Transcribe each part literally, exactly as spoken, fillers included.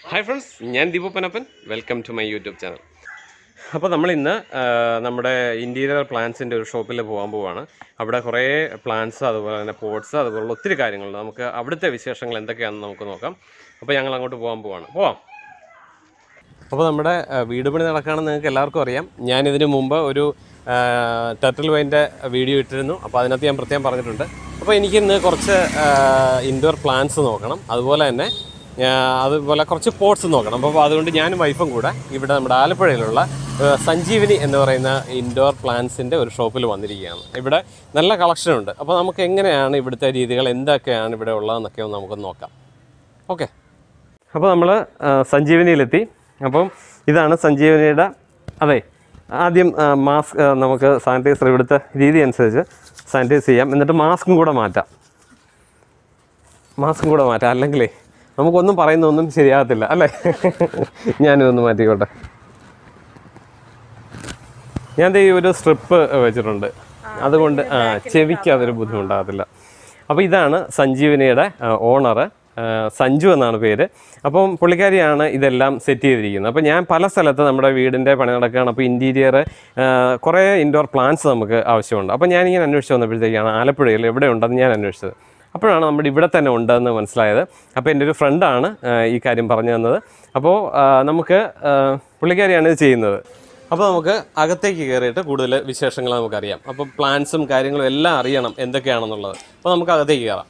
Hi friends, I am Ponnappan. Welcome to my YouTube channel. അപ്പോൾ നമ്മൾ ഇന്ന് നമ്മുടെ ഇന്റീരിയർ പ്ലാന്റ്സിന്റെ ഒരു ഷോപ്പിൽ പോകാൻ പോവാണ്. അവിടെ കുറേ പ്ലാന്റ്സ് അതുപോലെ തന്നെ പോട്ട്സ് അതുപോലുള്ള ഒത്തിരി കാര്യങ്ങളുണ്ട്. നമുക്ക് അവിടുത്തെ വിശേഷങ്ങൾ എന്തൊക്കെയാണെന്ന് നമുക്ക് നോക്കാം. അപ്പോൾ ഞങ്ങൾ അങ്ങോട്ട് പോകാൻ പോവാണ്. പോവാം. അപ്പോൾ നമ്മുടെ വീട് പണി നടക്കുകയാണെന്ന് നിങ്ങൾക്ക് എല്ലാവർക്കും അറിയാം. ഞാൻ ഇതിനു മുമ്പ് ഒരു ടർട്ടിൽ വൈൻ്റെ വീഡിയോ ഇട്ടിരുന്നു. അപ്പോൾ അതിനകത്ത് ഞാൻ പ്രത്യേകം പറഞ്ഞിട്ടുണ്ട്. അപ്പോൾ എനിക്കിന്ന് കുറച്ച് ഇൻഡോർ പ്ലാന്റ്സ് നോക്കണം. അതുപോലെ തന്നെ അതുപോലെ കുറച്ച് പോട്ട്സ് നോക്കണം. അപ്പോൾ അതുകൊണ്ട് ഞാനും വൈഫും കൂടെ ഇവിടെ നമ്മുടെ ആലപ്പുഴയിലുള്ള സഞ്ജീവനി എന്ന് പറയുന്ന ഇൻഡോർ പ്ലാന്റ്സിൻ്റെ ഒരു ഷോപ്പിൽ വന്നിരിക്കുകയാണ്. ഇവിടെ നല്ല കളക്ഷൻ ഉണ്ട്. അപ്പോൾ നമുക്ക് എങ്ങനെയാണ് ഇവിടുത്തെ രീതികൾ, എന്തൊക്കെയാണ് ഇവിടെ ഉള്ളതെന്നൊക്കെ ഒന്ന് നമുക്ക് നോക്കാം. ഓക്കെ, അപ്പോൾ നമ്മൾ സഞ്ജീവനിയിലെത്തി. അപ്പം ഇതാണ് സഞ്ജീവനിയുടെ. അതെ, ആദ്യം മാസ്ക് നമുക്ക് സാനിറ്റൈസർ ഇവിടുത്തെ രീതി അനുസരിച്ച് സാനിറ്റൈസ് ചെയ്യാം. എന്നിട്ട് മാസ്കും കൂടെ മാറ്റാം മാസ്കും കൂടെ മാറ്റാം അല്ലെങ്കിലേ നമുക്കൊന്നും പറയുന്നൊന്നും ശരിയാകത്തില്ല അല്ലേ. ഞാനിതൊന്ന് മാറ്റിക്കോട്ടെ. ഞാൻ ഈ ഒരു സ്ട്രിപ്പ് വെച്ചിട്ടുണ്ട്, അതുകൊണ്ട് ആ ചെവിക്ക് അതൊരു ബുദ്ധിമുട്ടാകത്തില്ല. അപ്പോൾ ഇതാണ് സഞ്ജീവനിയുടെ ഓണറ്, സഞ്ജു എന്നാണ് പേര്. അപ്പം പുള്ളിക്കാരിയാണ് ഇതെല്ലാം സെറ്റ് ചെയ്തിരിക്കുന്നത്. അപ്പോൾ ഞാൻ പല സ്ഥലത്ത് നമ്മുടെ വീടിൻ്റെ പണി നടക്കുകയാണ്. അപ്പോൾ ഇൻറ്റീരിയർ കുറേ ഇൻഡോർ പ്ലാന്റ്സ് നമുക്ക് ആവശ്യമുണ്ട്. അപ്പോൾ ഞാനിങ്ങനെ അന്വേഷിച്ച് വന്നപ്പോഴത്തേക്കാണ് ആലപ്പുഴയിൽ എവിടെ ഉണ്ടെന്ന് ഞാൻ അന്വേഷിച്ചത്. അപ്പോഴാണ് നമ്മുടെ ഇവിടെ തന്നെ ഉണ്ടെന്ന് മനസ്സിലായത്. അപ്പോൾ എൻ്റെ ഒരു ഫ്രണ്ടാണ് ഈ കാര്യം പറഞ്ഞു തന്നത്. അപ്പോൾ നമുക്ക് പുള്ളിക്കാരിയാണ് ഇത് ചെയ്യുന്നത്. അപ്പോൾ നമുക്ക് അകത്തേക്ക് കയറിയിട്ട് കൂടുതൽ വിശേഷങ്ങൾ നമുക്കറിയാം. അപ്പോൾ പ്ലാൻസും കാര്യങ്ങളും എല്ലാം അറിയണം എന്തൊക്കെയാണെന്നുള്ളത്. അപ്പോൾ നമുക്ക് അകത്തേക്ക് കയറാം.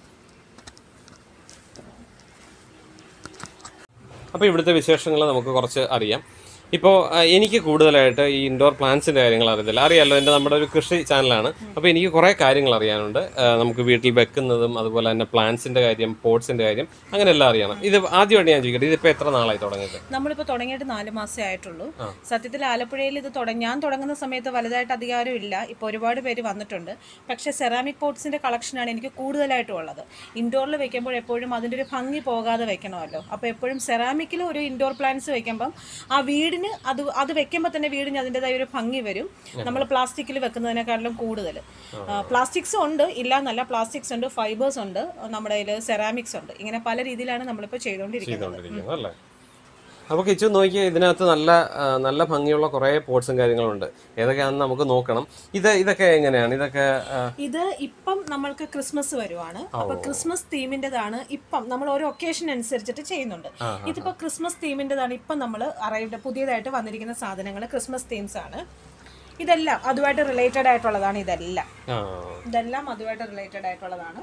അപ്പോൾ ഇവിടുത്തെ വിശേഷങ്ങൾ നമുക്ക് കുറച്ച് അറിയാം. ഇപ്പോൾ എനിക്ക് കൂടുതലായിട്ട് ഈ ഇൻഡോർ പ്ലാന്റ്സിൻ്റെ കാര്യങ്ങൾ അറിയത്തില്ല. അറിയാമല്ലോ, എൻ്റെ നമ്മുടെ ഒരു കൃഷി ചാനലാണ്. അപ്പോൾ എനിക്ക് കുറേ കാര്യങ്ങൾ അറിയാനുണ്ട്. നമുക്ക് വീട്ടിൽ വെക്കുന്നതും അതുപോലെ തന്നെ പ്ലാന്റ്സിൻ്റെ കാര്യം, പോട്ട്സിൻ്റെ കാര്യം, അങ്ങനെ എല്ലാം അറിയണം. ഇത് ആദ്യമായിട്ട് ഞാൻ ചോദിക്കട്ടെ, ഇതിപ്പോൾ എത്ര നാളായി തുടങ്ങിയത്? നമ്മളിപ്പോൾ തുടങ്ങിയിട്ട് നാല് മാസമേ ആയിട്ടുള്ളൂ. സത്യത്തിൽ ആലപ്പുഴയിൽ ഇത് തുടങ്ങി ഞാൻ തുടങ്ങുന്ന സമയത്ത് വലുതായിട്ട് അധികാരം ഇല്ല. ഇപ്പോൾ ഒരുപാട് പേര് വന്നിട്ടുണ്ട്. പക്ഷേ സെറാമിക് പോട്ട്സിൻ്റെ കളക്ഷനാണ് എനിക്ക് കൂടുതലായിട്ടും ഉള്ളത്. ഇൻഡോറിൽ വെക്കുമ്പോൾ എപ്പോഴും അതിൻ്റെ ഒരു ഭംഗി പോകാതെ വെക്കണമല്ലോ. അപ്പോൾ എപ്പോഴും സെറാമിക്കിൽ ഒരു ഇൻഡോർ പ്ലാന്റ്സ് വെക്കുമ്പം ആ വീടിന് അത് അത് വെക്കുമ്പോൾ തന്നെ വീടിന് അതിൻ്റെതായ ഒരു ഭംഗി വരും. നമ്മൾ പ്ലാസ്റ്റിക്കിൽ വെക്കുന്നതിനേക്കാളും കൂടുതൽ പ്ലാസ്റ്റിക്സ് ഉണ്ട്, ഇല്ല എന്നല്ല, പ്ലാസ്റ്റിക്സ് ഉണ്ട്, ഫൈബേഴ്സ് ഉണ്ട്, നമ്മുടെ കയ്യിൽ സെറാമിക്സ് ഉണ്ട്. ഇങ്ങനെ പല രീതിയിലാണ് നമ്മളിപ്പോൾ ചെയ്തുകൊണ്ടിരിക്കുന്നത്. അപ്പോൾ കിച്ചു നോക്കിയാൽ ഇതിനകത്ത് നല്ല നല്ല ഭംഗിയുള്ള കുറേ പോട്ട്സും കാര്യങ്ങളുണ്ട്. ഏതൊക്കെയാണെന്ന് നമുക്ക് നോക്കണം. ഇത് ഇതൊക്കെ എങ്ങനെയാണ്? ഇതൊക്കെ ഇത് ഇപ്പം നമ്മൾക്ക് ക്രിസ്മസ് വരുവാണ്. അപ്പൊ ക്രിസ്മസ് തീമിൻ്റെതാണ് ഇപ്പം നമ്മൾ ഓരോ ഒക്കേഷൻ അനുസരിച്ചിട്ട് ചെയ്യുന്നുണ്ട്. ഇതിപ്പോ ക്രിസ്മസ് തീമിൻ്റെതാണ് ഇപ്പം നമ്മൾ അറൈവ്ഡ് പുതിയതായിട്ട് വന്നിരിക്കുന്ന സാധനങ്ങൾ ക്രിസ്മസ് തീംസ് ആണ്. ഇതെല്ലാം അതുമായിട്ട് റിലേറ്റഡ് ആയിട്ടുള്ളതാണ്. ഇതെല്ലാം ഇതെല്ലാം അതുമായിട്ട് റിലേറ്റഡ് ആയിട്ടുള്ളതാണ്.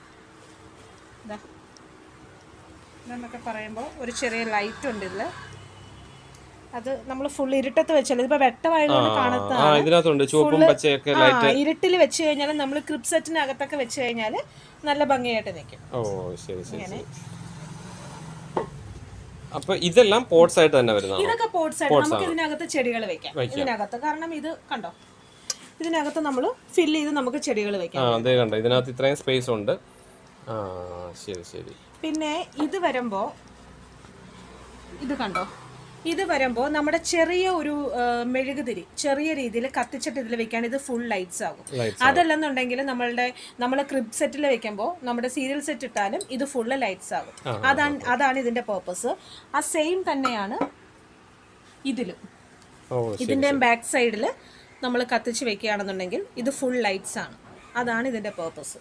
എന്നൊക്കെ പറയുമ്പോൾ ഒരു ചെറിയ ലൈറ്റ് ഉണ്ട് ഇതിൽ. അത് നമ്മൾ ഫുൾ ഇരുട്ടത്ത് വെച്ചാൽ ഇതിപ്പോൾ വെട്ടമായതുകൊണ്ട് കാണുന്നതാണ്. ഇരുട്ടിൽ വെച്ച് കഴിഞ്ഞാൽ നമ്മൾ ക്രിപ്പ് സെറ്റിനകത്തൊക്കെ വെച്ച് കഴിഞ്ഞാൽ നല്ല ഭംഗിയായിട്ട് നിൽക്കും. അപ്പോൾ ഇതെല്ലാം പോട്ട്സ് ആയിട്ട് തന്നെ വരുന്നത്. ഇതൊക്കെ പോട്ട്സ് ആയിട്ട് നമുക്ക് ഇതിനകത്ത് ചെടികൾ വെക്കാം. ഇതിനകത്ത് കാരണം ഇത് കണ്ടോ, ഇതിനകത്ത് നമ്മൾ ഫില്ല് ചെയ്ത് നമുക്ക് ചെടികൾ വെക്കാം. അതെ, കണ്ടോ, ഇതിനകത്ത് ഇത്രയും സ്പേസ് ഉണ്ട്. ആ ശരി ശരി. പിന്നെ ഇത് വരുമ്പോൾ ഇത് കണ്ടോ, ഇത് വരുമ്പോൾ നമ്മുടെ ചെറിയ ഒരു മെഴുകുതിരി ചെറിയ രീതിയിൽ കത്തിച്ചിട്ട് ഇതിൽ വെക്കാൻ ഇത് ഫുൾ ലൈറ്റ്സ് ആകും. അതല്ലെന്നുണ്ടെങ്കിൽ നമ്മളുടെ നമ്മൾ ക്രിബ് സെറ്റിൽ വെക്കുമ്പോൾ നമ്മുടെ സീരിയൽ സെറ്റ് ഇട്ടാലും ഇത് ഫുള്ള് ലൈറ്റ്സ് ആകും. അതാണ് അതാണ് ഇതിന്റെ പേർപ്പസ്. ആ സെയിം തന്നെയാണ് ഇതിലും. ഇതിന്റെ ബാക്ക് സൈഡിൽ നമ്മൾ കത്തിച്ച് വെക്കുകയാണെന്നുണ്ടെങ്കിൽ ഇത് ഫുൾ ലൈറ്റ്സ് ആണ്. അതാണ് ഇതിന്റെ പേർപ്പസ്.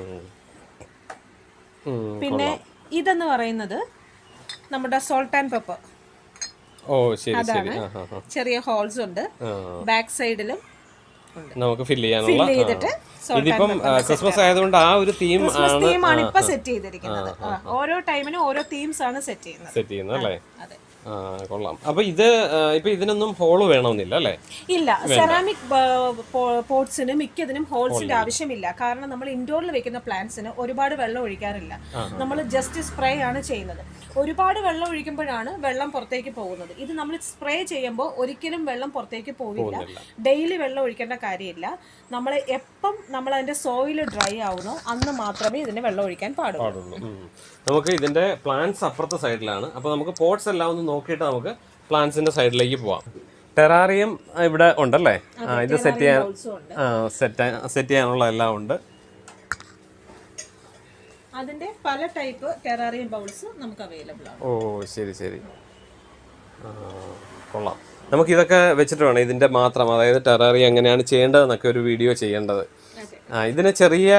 പിന്നെ ഇതെന്ന് പറയുന്നത് നമ്മുടെ സോൾട്ട് ആൻഡ് പെപ്പർ. അതാണ് ചെറിയ ഹോൾസ് ഉണ്ട് ബാക്ക് സൈഡിലും നമുക്ക് ഫില്ല് ചെയ്യാനുള്ള. ഇതിപ്പം ക്രിസ്മസ് ആയതുകൊണ്ട് ആ ഒരു തീം ആണ് ഇപ്പൊ സെറ്റ് ചെയ്തിരിക്കുന്നത്. ഓരോ ടൈമിനും ഓരോ തീംസ് ആണ് സെറ്റ് ചെയ്യുന്നത് സെറ്റ് ചെയ്യുന്നത് അല്ലേ? കൊള്ളാം. അപ്പൊ ഇത് ഇപ്പൊ ഇതിനൊന്നും ഹോള് വേണമെന്നില്ല അല്ലേ? ഇല്ല, സെറാമിക് പോട്ട്സിന് മിക്കതിനും ഹോൾസിന്റെ ആവശ്യമില്ല. കാരണം നമ്മൾ ഇൻഡോറിൽ വെക്കുന്ന പ്ലാന്റ്സിന് ഒരുപാട് വെള്ളം ഒഴിക്കാറില്ല. നമ്മൾ ജസ്റ്റ് സ്പ്രേ ആണ് ചെയ്യുന്നത്. ഒരുപാട് വെള്ളം ഒഴിക്കുമ്പോഴാണ് വെള്ളം പുറത്തേക്ക് പോകുന്നത്. ഇത് നമ്മൾ സ്പ്രേ ചെയ്യുമ്പോൾ ഒരിക്കലും വെള്ളം പുറത്തേക്ക് പോവില്ല. ഡെയിലി വെള്ളം ഒഴിക്കേണ്ട കാര്യമില്ല. നമ്മൾ എപ്പം നമ്മൾ അതിന്റെ സോയിൽ ഡ്രൈ ആവുന്നോ അന്ന് മാത്രമേ ഇതിന് വെള്ളം ഒഴിക്കാൻ പാടുള്ളൂ. നമുക്ക് ഇതിന്റെ പ്ലാന്റ്സ് അപ്പുറത്തെ സൈഡിലാണ്. അപ്പോൾ നമുക്ക് പോട്ട്സ് എല്ലാം ഒന്ന് നോക്കിയിട്ട് നമുക്ക് പ്ലാന്റ്സിന്റെ സൈഡിലേക്ക് പോവാം. ടെറാറിയം ഇവിടെ ഉണ്ടല്ലേ? ഇത് സെറ്റ് ചെയ്യാൻ സെറ്റ് സെറ്റ് ചെയ്യാനുള്ള എല്ലാം ഉണ്ട്. അതിന്റെ പല ടൈപ്പ് ടെറാറിയം ബൗൾസ് നമുക്ക് അവൈലബിൾ ആണ്. ഓ ശരി ശരി, കൊള്ളാം. നമുക്ക് ഇതൊക്കെ വെച്ചിട്ട് വേണം ഇതിന്റെ മാത്രം, അതായത് ടെറാറിയം എങ്ങനെയാണ് ചെയ്യേണ്ടതെന്നൊക്കെ ഒരു വീഡിയോ ചെയ്യേണ്ടത്. ആ ഇതിന് ചെറിയ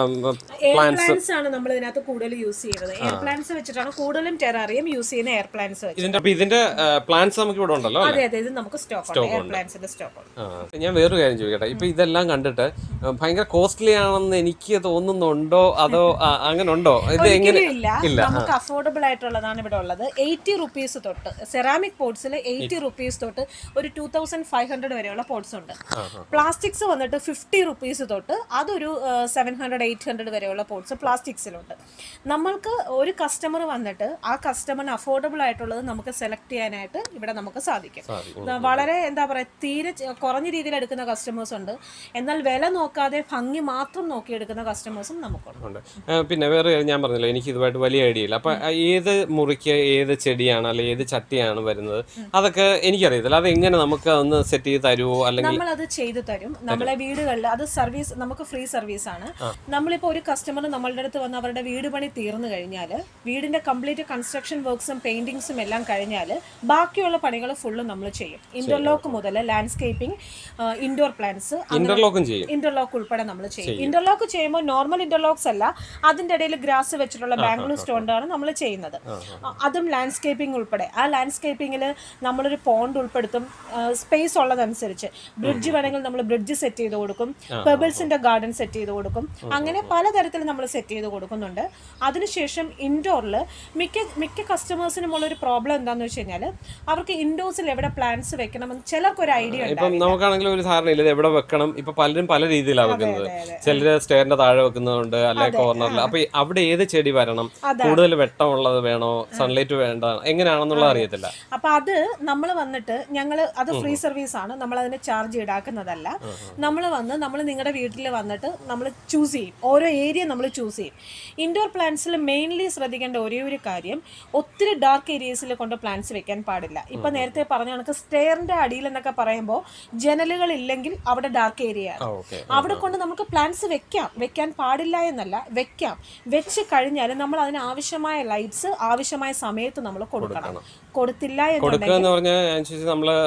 പ്ലാന്റ്സ് ആണ് നമ്മൾ ഇതിനകത്ത് കൂടുതൽ യൂസ് ചെയ്യുന്നത്. എയർ പ്ലാന്റ്സ് വെച്ചിട്ടാണ് കൂടുതലും ടെറാറിയം യൂസ് ചെയ്യുന്ന. എയർ പ്ലാന്റ്സ് ഇതിന്റെ ഇതിന്റെ പ്ലാന്റ്സ് നമുക്ക് ഇവിടെ ഉണ്ടല്ലോ. അതെ അതെ, ഇത് നമുക്ക് സ്റ്റോക്ക് ഉണ്ട്. എയർ പ്ലാന്റ്സിന്റെ സ്റ്റോക്ക് ഉണ്ട്. ഞാൻ വേറൊരു കാര്യം ചോദിക്കട്ടെ, ഇപ്പൊ ഇതെല്ലാം കണ്ടിട്ട് ഭയങ്കര കോസ്റ്റ്ലി ആണെന്ന് എനിക്ക് തോന്നുന്നുണ്ടോ, അതോ അങ്ങനെ ഉണ്ടോ? ഇത് എങ്ങനെ? ഇല്ല, നമുക്ക് അഫോർഡബിൾ ആയിട്ടുള്ളതാണ് ഇവിടെ ഉള്ളത്. എയ്റ്റി റുപ്പീസ് തൊട്ട് സെറാമിക് പോട്ട്സിൽ എയ്റ്റി റുപ്പീസ് തൊട്ട് ഒരു ടൂ തൗസൻഡ് ഫൈവ് ഹൺഡ്രഡ് വരെയുള്ള പോട്ട്സ് ഉണ്ട്. പ്ലാസ്റ്റിക്സ് വന്നിട്ട് ഫിഫ്റ്റി റുപ്പീസ് തൊട്ട് അതൊരു സെവൻ ഹൺഡ്രഡ് എയ്റ്റ് ഹൺഡ്രഡ് വരെയുള്ള പോട്ട്സ് പ്ലാസ്റ്റിക്സിലുണ്ട്. നമ്മൾക്ക് ഒരു കസ്റ്റമർ വന്നിട്ട് ആ കസ്റ്റമറിന് അഫോർഡബിൾ ആയിട്ടുള്ളത് നമുക്ക് സെലക്ട് ചെയ്യാനായിട്ട് ഇവിടെ നമുക്ക് സാധിക്കും. വളരെ എന്താ പറയുക, തീരെ കുറഞ്ഞ രീതിയിൽ എടുക്കുന്ന കസ്റ്റമേഴ്സ് ഉണ്ട്, എന്നാൽ വില നോക്കാതെ ഭംഗി മാത്രം നോക്കിയെടുക്കുന്ന കസ്റ്റമേഴ്സും നമുക്കുണ്ട്. പിന്നെ വേറെ ഞാൻ പറഞ്ഞില്ല, എനിക്ക് ഇതുമായിട്ട് വലിയ ഐഡിയ ഇല്ല. അപ്പൊ ഏത് മുറിക്ക് ഏത് ചെടിയാണ് അല്ലെങ്കിൽ ഏത് ചട്ടിയാണ് വരുന്നത് അതൊക്കെ എനിക്കറിയത്തില്ല. അത് എങ്ങനെ നമുക്ക് ഒന്ന് സെറ്റ് ചെയ്ത് തരുമോ? അല്ലെങ്കിൽ നമ്മളത് ചെയ്തു തരും. നമ്മളെ വീടുകളിൽ അത് സർവീസ് നമുക്ക് ഫ്രീ സർവീസ് ആണ്. നമ്മളിപ്പോൾ ഒരു കസ്റ്റമർ നമ്മളുടെ അടുത്ത് വന്ന് അവരുടെ വീട് പണി തീർന്നു കഴിഞ്ഞാൽ, വീടിന്റെ കംപ്ലീറ്റ് കൺസ്ട്രക്ഷൻ വർക്ക്സും പെയിന്റിങ്സും എല്ലാം കഴിഞ്ഞാൽ ബാക്കിയുള്ള പണികൾ ഫുള്ളും നമ്മൾ ചെയ്യും. ഇന്റർലോക്ക് മുതൽ ലാൻഡ്സ്കേപ്പിംഗ്, ഇൻഡോർ പ്ലാന്റ്സ്, ഇന്റർലോക്കും ചെയ്യും. ഇന്റർലോക്ക് ഉൾപ്പെടെ നമ്മൾ ചെയ്യും. ഇന്റർലോക്ക് ചെയ്യുമ്പോൾ നോർമൽ ഇന്റർലോക്സ് അല്ല, അതിന്റെ ഇടയിൽ ഗ്രാസ് വെച്ചിട്ടുള്ള ബാംഗ്ലൂർ സ്റ്റോണ്ടാണ് നമ്മൾ ചെയ്യുന്നത്. അതും ലാൻഡ്സ്കേപ്പിംഗ് ഉൾപ്പെടെ. ആ ലാൻഡ്സ്കേപ്പിംഗിൽ നമ്മളൊരു പോണ്ട് ഉൾപ്പെടുത്തും, സ്പേസ് ഉള്ളതനുസരിച്ച്. ബ്രിഡ്ജ് വേണമെങ്കിൽ നമ്മൾ ബ്രിഡ്ജ് സെറ്റ് ചെയ്ത് കൊടുക്കും, പെബിൾസിന്റെ ഗാർഡൻ സെറ്റ് ചെയ്ത് കൊടുക്കും. അങ്ങനെ പലതരത്തിൽ നമ്മൾ സെറ്റ് ചെയ്ത് കൊടുക്കുന്നുണ്ട്. അതിനുശേഷം ഇൻഡോറിൽ മിക്ക മിക്ക കസ്റ്റമേഴ്സിനും ഉള്ളൊരു പ്രോബ്ലം എന്താണെന്ന് വെച്ച് കഴിഞ്ഞാൽ, അവർക്ക് ഇൻഡോർസിൽ എവിടെ പ്ലാന്റ്സ് വെക്കണമെന്ന് ചിലർക്കൊരു ഐഡിയ ഉണ്ട്. ഇപ്പം നമുക്കാണെങ്കിലും ഒരു ധാരണയില്ല എവിടെ വെക്കണം. ഇപ്പൊ പലരും പല രീതിയിലാണ് വെക്കുന്നത്. ചിലര് സ്റ്റെയറിന്റെ താഴെ വെക്കുന്നുണ്ട്, അല്ലെ കോർണറിൽ. അപ്പൊ അവിടെ ഏത് ചെടി വരണം, കൂടുതൽ വെട്ടമുള്ളത് വേണോ, സൺലൈറ്റ് വേണ്ട, എങ്ങനെയാണെന്നുള്ളത് അറിയത്തില്ല. അപ്പൊ അത് നമ്മൾ വന്നിട്ട് ഞങ്ങൾ അത് ഫ്രീ സർവീസ് ആണ്, നമ്മൾ അതിന് ചാർജ് ഈടാക്കുന്നതല്ല. നമ്മൾ വന്ന് നമ്മൾ നിങ്ങളുടെ വീട്ടിൽ വന്നിട്ട് നമ്മൾ ചൂസ് ചെയ്യും, ഓരോ ഏരിയ നമ്മൾ ചൂസ് ചെയ്യും. ഇൻഡോർ പ്ലാന്റ്സിൽ മെയിൻലി ശ്രദ്ധിക്കേണ്ട ഒരേ ഒരു കാര്യം, ഒത്തിരി ഡാർക്ക് ഏരിയസിൽ കൊണ്ട് പ്ലാന്റ്സ് വെക്കാൻ പാടില്ല. ഇപ്പൊ നേരത്തെ പറഞ്ഞ കണക്ക് സ്റ്റെയറിന്റെ അടിയിൽ എന്നൊക്കെ പറയുമ്പോൾ ജനലുകൾ ഇല്ലെങ്കിൽ അവിടെ ഡാർക്ക് ഏരിയ ആണ്. അവിടെ കൊണ്ട് നമുക്ക് പ്ലാന്റ്സ് വെക്കാം, വെക്കാൻ പാടില്ല എന്നല്ല, വെക്കാം. വെച്ച് കഴിഞ്ഞാൽ നമ്മൾ അതിന് ആവശ്യമായ ലൈറ്റ്സ് ആവശ്യമായ സമയത്ത് നമ്മൾ കൊടുക്കണം. കൊടുത്തില്ല എന്നുണ്ടെങ്കിൽ